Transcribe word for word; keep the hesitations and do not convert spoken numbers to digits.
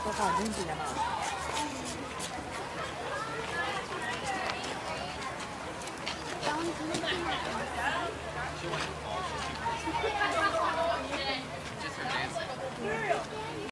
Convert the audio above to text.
说话真别呢。 Just her dancing.